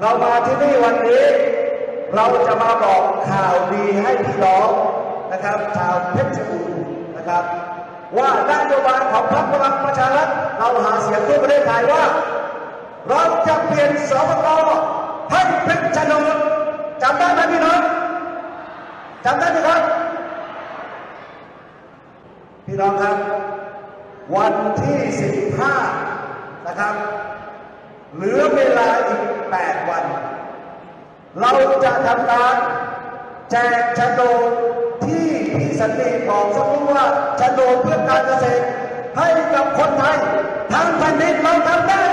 เรามาที่นี่วันนี้เราจะมาบอกข่าวดีให้พี่น้องนะครับชาวเพชรบูรณ์นะครับว่านโยบายของพรรคพลังประชารัฐเราหาเสียงทั่วประเทศไทยว่าเราจะเปลี่ยนสปก.ให้เป็นโฉนดจำได้ไหมพี่น้องจำได้ไหมครับพี่น้องครับวันที่15นะครับเหลือเวลาอีก8วันเราจะทำการแจกโฉนดที่พี่สันติบอกสักครู่ว่าโฉนดเพื่อการเกษตรให้กับคนไทยทั้งแผ่นดินเราทำได้